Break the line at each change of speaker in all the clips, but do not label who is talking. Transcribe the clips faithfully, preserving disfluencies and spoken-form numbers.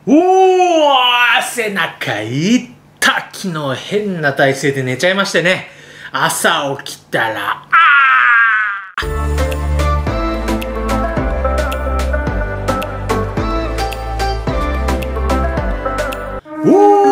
おー、背中いった。昨日変な体勢で寝ちゃいましてね。朝起きたら、あーお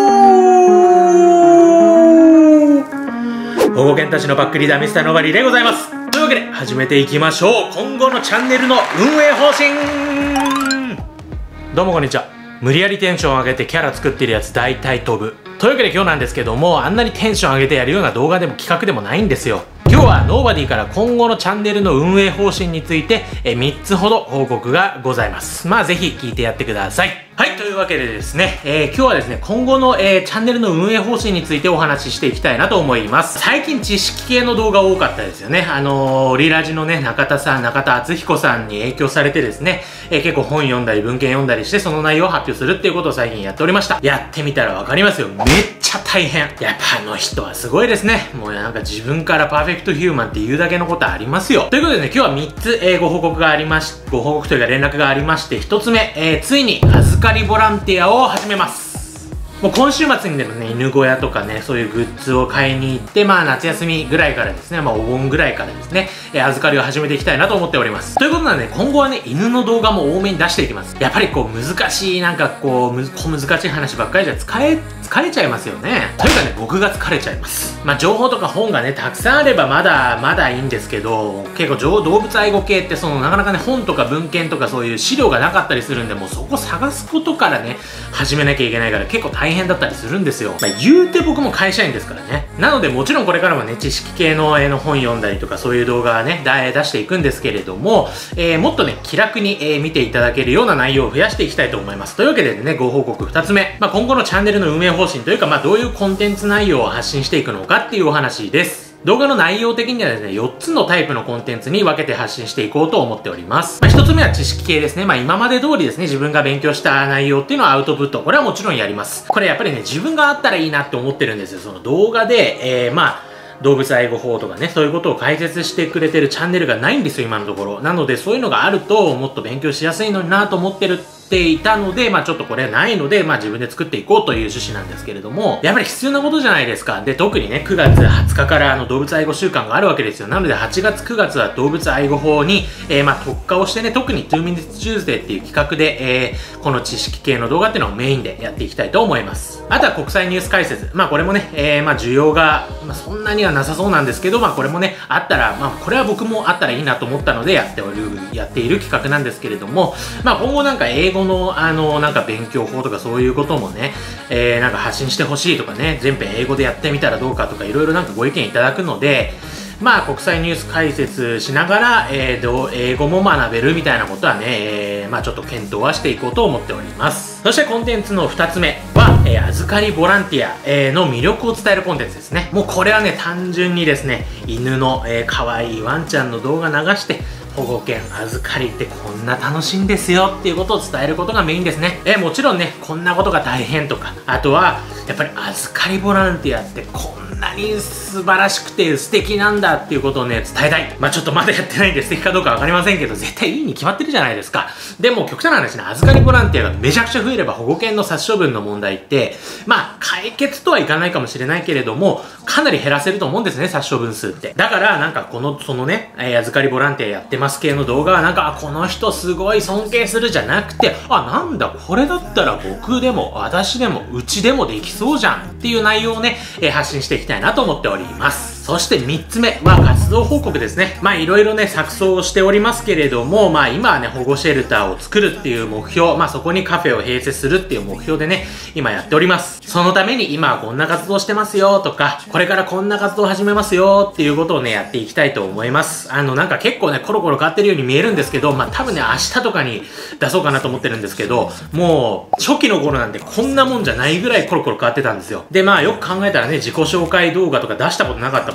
ー保護犬たちのバックリーダーミスターノーバリーでございます。というわけで始めていきましょう。今後のチャンネルの運営方針。どうもこんにちは。無理やりテンション上げてキャラ作ってるやつ大体飛ぶ。というわけで今日なんですけども、あんなにテンション上げてやるような動画でも企画でもないんですよ。今日はノーバディから今後のチャンネルの運営方針についてえみっつほど報告がございます。まあぜひ聞いてやってください。はい、というわけでですね、えー、今日はですね、今後の、えー、チャンネルの運営方針についてお話ししていきたいなと思います。最近知識系の動画多かったですよね。あのー、リラジのね、中田さん、中田敦彦さんに影響されてですね、えー、結構本読んだり文献読んだりしてその内容を発表するっていうことを最近やっておりました。やってみたらわかりますよ。めっちゃ大変。やっぱあの人はすごいですね。もうなんか自分からパーフェクトヒューマンって言うだけのことありますよ。ということでね、今日はみっつ、えー、ご報告がありまし、ご報告というか連絡がありまして、ひとつめ、えー、ついに預かりボランティアを始めます。もう今週末にでもね、犬小屋とかね、そういうグッズを買いに行って、まあ夏休みぐらいからですね、まあお盆ぐらいからですね、えー、預かりを始めていきたいなと思っております。ということなんで、今後はね、犬の動画も多めに出していきます。やっぱりこう難しい、なんかこう、む小難しい話ばっかりじゃ疲れ、疲れちゃいますよね。というかね、僕が疲れちゃいます。まあ情報とか本がね、たくさんあればまだ、まだいいんですけど、結構動物愛護系ってそのなかなかね、本とか文献とかそういう資料がなかったりするんで、もうそこ探すことからね、始めなきゃいけないから結構大変だったりするんですよ。まあ言うて僕も会社員ですからね。なのでもちろんこれからもね、知識系の絵の本読んだりとかそういう動画はね、出していくんですけれども、えー、もっとね、気楽に、えー、見ていただけるような内容を増やしていきたいと思います。というわけでね、ご報告ふたつめ。まあ今後のチャンネルの運営方針というか、まあどういうコンテンツ内容を発信していくのかっていうお話です。動画の内容的にはですね、よっつのタイプのコンテンツに分けて発信していこうと思っております。まあ、ひとつめは知識系ですね。まあ、今まで通りですね、自分が勉強した内容っていうのをアウトプット。これはもちろんやります。これやっぱりね、自分があったらいいなって思ってるんですよ。その動画で、えー、まあ、動物愛護法とかね、そういうことを解説してくれてるチャンネルがないんですよ、今のところ。なので、そういうのがあると、もっと勉強しやすいのになと思ってるっていたので、まあちょっとこれないので、まあ自分で作っていこうという趣旨なんですけれども、やっぱり必要なことじゃないですか。で、特にね、くがつはつかからあの動物愛護週間があるわけですよ。なのではちがつ、くがつは動物愛護法に、えー、まあ特化をしてね、特ににミニッツチューズデーっていう企画で、えー、この知識系の動画っていうのをメインでやっていきたいと思います。あとは国際ニュース解説。まあこれもね、えー、まあ需要が、まあそんなにはなさそうなんですけど、まあこれもね、あったら、まあこれは僕もあったらいいなと思ったのでやっておる、やっている企画なんですけれども、まあ今後なんか英語のあの、なんか勉強法とかそういうこともね、えー、なんか発信してほしいとかね、全編英語でやってみたらどうかとかいろいろなんかご意見いただくので、まあ国際ニュース解説しながら、えー、英語も学べるみたいなことはね、えー、まあちょっと検討はしていこうと思っております。そしてコンテンツのふたつめは、えー、預かりボランティア、えー、の魅力を伝えるコンテンツですね。もうこれはね、単純にですね、犬の、えー、可愛いワンちゃんの動画流して、保護犬預かりってこんな楽しいんですよっていうことを伝えることがメインですね。えもちろんね、こんなことが大変とか、あとはやっぱり預かりボランティアってこんなに素晴らしくて素敵なんだっていうことをね、伝えたい。まあちょっとまだやってないんで素敵かどうかわかりませんけど、絶対いいに決まってるじゃないですか。でも極端な話ね、預かりボランティアがめちゃくちゃ増えれば保護犬の殺処分の問題って、まあ解決とはいかないかもしれないけれども、かなり減らせると思うんですね、殺処分数って。だからなんかこの、そのね、えー、預かりボランティアやってます系の動画はなんか、あ、この人すごい尊敬するじゃなくて、あ、なんだ、これだったら僕でも、私でも、うちでもできそうじゃんっていう内容をね、えー、発信していきたいなと思っております。そしてみっつめは活動報告ですね。まあいろいろね、錯綜しておりますけれども、まあ今はね、保護シェルターを作るっていう目標、まあそこにカフェを併設するっていう目標でね、今やっております。そのために今はこんな活動してますよとか、これからこんな活動を始めますよっていうことをね、やっていきたいと思います。あのなんか結構ね、コロコロ変わってるように見えるんですけど、まあ多分ね、明日とかに出そうかなと思ってるんですけど、もう初期の頃なんてこんなもんじゃないぐらいコロコロ変わってたんですよ。で、まあよく考えたらね、自己紹介動画とか出したことなかった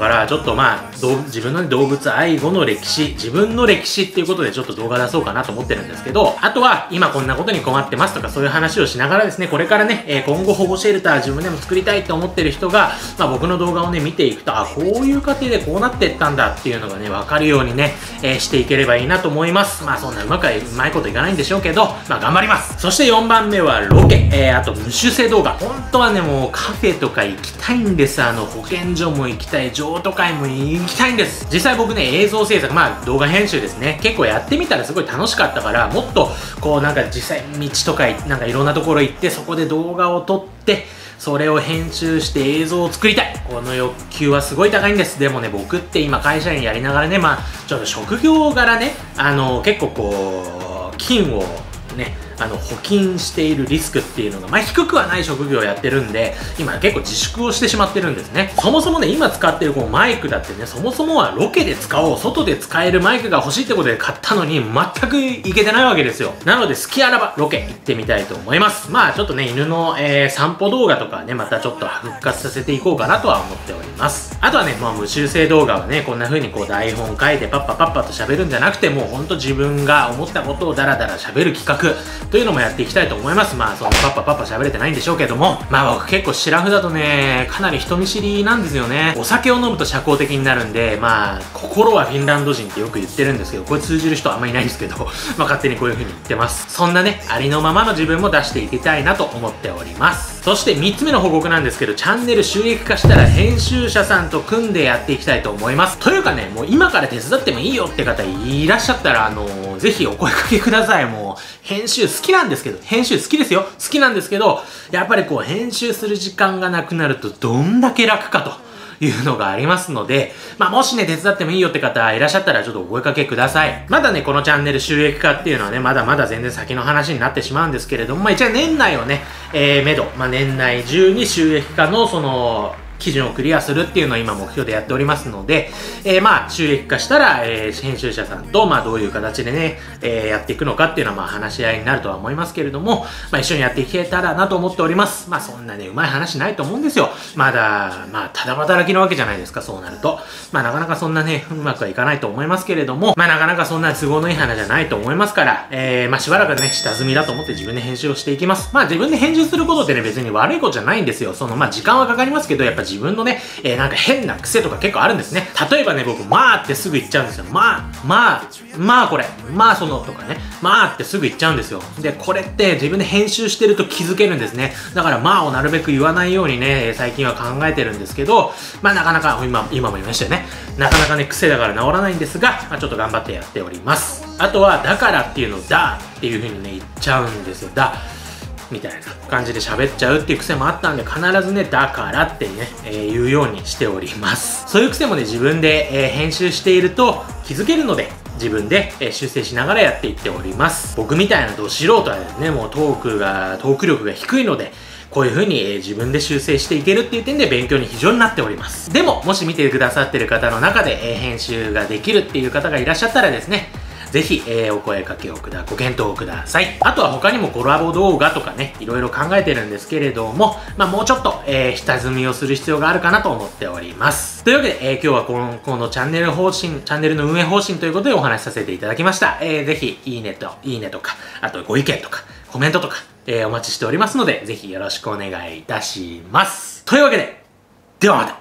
から、ちょっとまあ、動自分の動物愛護の歴史、自分の歴史っていうことでちょっと動画出そうかなと思ってるんですけど、あとは、今こんなことに困ってますとかそういう話をしながらですね、これからね、えー、今後保護シェルター自分でも作りたいって思ってる人が、まあ僕の動画をね、見ていくと、あ、こういう過程でこうなってったんだっていうのがね、わかるようにね、えー、していければいいなと思います。まあそんなうまくは、うまいこといかないんでしょうけど、まあ頑張ります。そしてよんばんめはロケ、えー、あと無修正動画。本当はね、もうカフェとか行きたいんです。あの、保健所も行きたい、譲渡会も行きたいんです。実際僕ね、映像制作、まあ動画編集ですね、結構やってみたらすごい楽しかったから、もっとこうなんか実際道とかなんかいろんなところ行って、そこで動画を撮って、それを編集して映像を作りたい。この欲求はすごい高いんです。でもね、僕って今会社員やりながらね、まあちょっと職業柄ね、あの結構こう金をね、あの補金しているリスクっていうのが、まあ、低くはない職業をやってるんで、今結構自粛をしてしまってるんですね。そもそもね、今使ってるこのマイクだってね、そもそもはロケで使おう、外で使えるマイクが欲しいってことで買ったのに、全くいけてないわけですよ。なので、好きあらばロケ行ってみたいと思います。まあ、ちょっとね、犬の、えー、散歩動画とかね、またちょっと復活させていこうかなとは思っております。あとはね、まあ、無修正動画はね、こんな風にこう台本書いてパッパパッパと喋るんじゃなくて、もうほんと自分が思ったことをダラダラ喋る企画というのもやっていきたいと思います。まあそのパッパパッパ喋れてないんでしょうけども、まあ僕結構シラフだとね、かなり人見知りなんですよね。お酒を飲むと社交的になるんで、まあ心はフィンランド人ってよく言ってるんですけど、これ通じる人はあんまりいないんですけど、まあ勝手にこういう風に言ってます。そんなね、ありのままの自分も出していきたいなと思っております。そしてみっつめの報告なんですけど、チャンネル収益化したら編集者さんと組んでやっていきたいと思います。というかね、もう今から手伝ってもいいよって方いらっしゃったら、あのー、ぜひお声掛けください。もう編集好きなんですけど、編集好きですよ。好きなんですけど、やっぱりこう編集する時間がなくなるとどんだけ楽かというのがありますので、まあもしね、手伝ってもいいよって方いらっしゃったらちょっとお声掛けください。まだね、このチャンネル収益化っていうのはね、まだまだ全然先の話になってしまうんですけれども、まあ一応年内をね、えー、めど、まあ年内中に収益化のその、基準をクリアするっていうのを今目標でやっておりますので、えー、まあ収益化したら、えー、編集者さんとまあどういう形でね、えー、やっていくのかっていうのはまあ話し合いになるとは思いますけれども、まあ一緒にやっていけたらなと思っております。まあそんなね、うまい話ないと思うんですよ。まだ、まあただ働きのわけじゃないですか、そうなると。まあなかなかそんなね、うまくはいかないと思いますけれども、まあなかなかそんな都合のいい話じゃないと思いますから、えー、まあしばらくね、下積みだと思って自分で編集をしていきます。まあ自分で編集することってね、別に悪いことじゃないんですよ。そのまあ時間はかかりますけど、やっぱ自分のね、えー、なんか変な癖とか結構あるんですね。例えばね、僕、まあってすぐ言っちゃうんですよ。まあ、まあ、まあこれ、まあそのとかね、まあってすぐ言っちゃうんですよ。で、これって自分で編集してると気づけるんですね。だからまあをなるべく言わないようにね、最近は考えてるんですけど、まあなかなか、今、今も言いましたよね。なかなかね、癖だから治らないんですが、まあちょっと頑張ってやっております。あとは、だからっていうのをだっていう風にね、言っちゃうんですよ。だ。みたいな感じで喋っちゃうっていう癖もあったんで、必ずね、だからってね、えー、言うようにしております。そういう癖もね、自分で、えー、編集していると気づけるので、自分で、えー、修正しながらやっていっております。僕みたいなど素人はね、もうトークが、トーク力が低いので、こういう風に、えー、自分で修正していけるっていう点で勉強に非常になっております。でも、もし見てくださってる方の中で、えー、編集ができるっていう方がいらっしゃったらですね、ぜひ、えー、お声掛けをくだ、ご検討ください。あとは他にもコラボ動画とかね、いろいろ考えてるんですけれども、まあもうちょっと、えー、下積みをする必要があるかなと思っております。というわけで、えー、今日はこの、このチャンネル方針、チャンネルの運営方針ということでお話しさせていただきました。えー、ぜひ、いいねと、いいねとか、あとご意見とか、コメントとか、えー、お待ちしておりますので、ぜひよろしくお願いいたします。というわけで、ではまた。